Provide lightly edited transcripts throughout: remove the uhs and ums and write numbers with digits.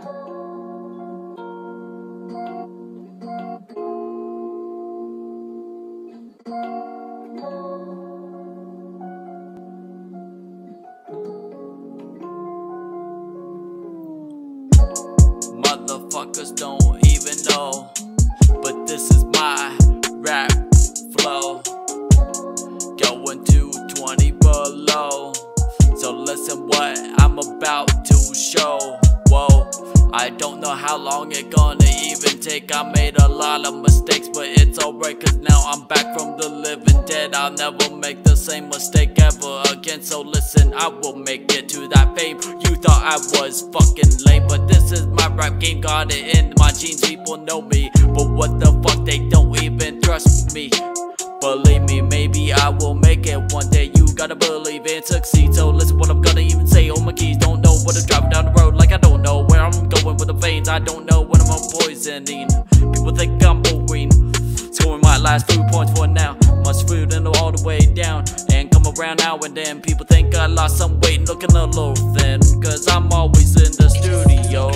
Motherfuckers don't even know, but this is my rap flow. Going to 20 below, so listen what I'm about to show. Whoa, I don't know how long it gonna even take. I made a lot of mistakes, but it's alright, cause now I'm back from the living dead. I'll never make the same mistake ever again, so listen, I will make it to that fame. You thought I was fucking lame, but this is my rap game, got it in my genes. People know me, but what the fuck, they don't even trust me. Believe me, maybe I will make it one day. You gotta believe and succeed, so listen what I'm gonna even say. Hold my keys, don't know what I'm driving down the road, like I don't know where I'm going with the veins. I don't know what I'm poisoning. People think I'm boring. Scoring my last 3 points for now. Much food and all the way down, and come around now and then. People think I lost some weight, looking a little thin, cause I'm always in the studio.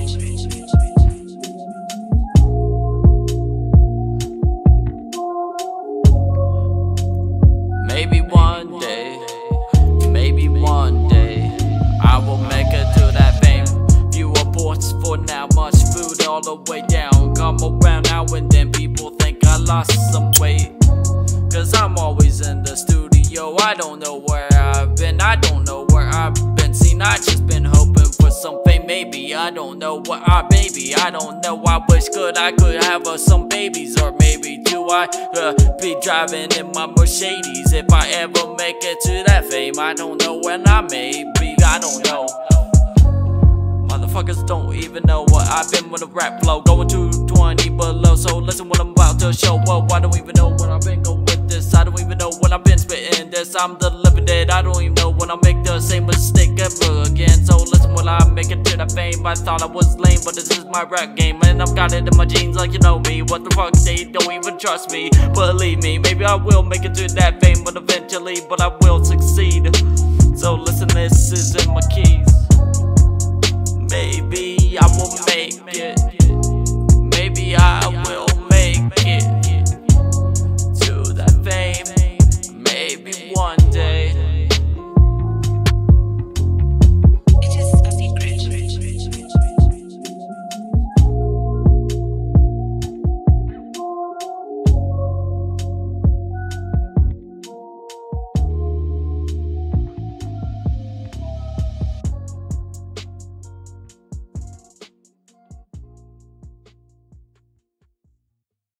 Maybe one day, I will make it to that fame. Few reports for now, much food all the way down. Come around now and then, people think I lost some weight, cause I'm always in the studio. I don't know where I've been, I don't know where I've been seen. I just been hoping for some fame, maybe. I don't know what baby, I don't know. I wish I could have some babies, or maybe do I be driving in my Mercedes if I ever make it to that fame. I don't know when I may be, I don't know. Motherfuckers don't even know what I've been with a rap flow. Going to 20 below, so listen what I'm about to show. Whoa, I don't even know what I've been going with this. I don't even know when I've been spitting this. I'm the living dead, I don't even know when I make the same mistake ever again. So listen when I make it to that fame. I thought I was lame, but this is my rap game, and I've got it in my genes, like you know me. What the fuck, they don't even trust me. Believe me, maybe I will make it to that fame, but eventually, but I will succeed. So listen, this is in my keys. Maybe I will make it.